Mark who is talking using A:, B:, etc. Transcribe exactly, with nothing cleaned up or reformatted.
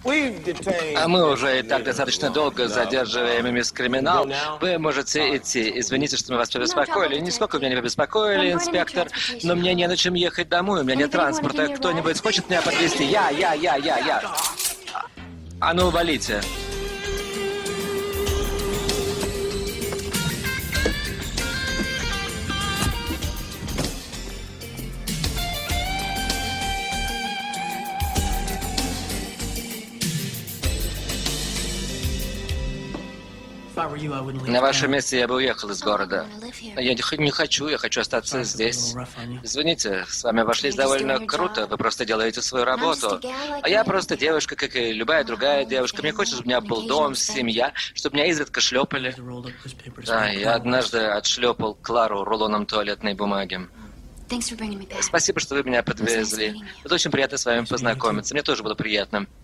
A: А мы уже и так достаточно долго задерживаем мисс Криминал. Вы можете идти. Извините, что мы вас побеспокоили. Нисколько меня не побеспокоили, инспектор, но мне не на чем ехать домой, у меня нет транспорта. Кто-нибудь хочет меня подвезти? Я, я, я, я, я. А ну, валите. На вашем месте я бы уехал из города. Я не хочу, я хочу остаться здесь. Извините, с вами обошлись довольно круто, вы просто делаете свою работу. А я просто девушка, как и любая другая девушка. Мне хочется, чтобы у меня был дом, семья, чтобы меня изредка шлепали. Да, я однажды отшлепал Клару рулоном туалетной бумаги. Спасибо, что вы меня подвезли. Это очень приятно с вами познакомиться. Мне тоже было приятно.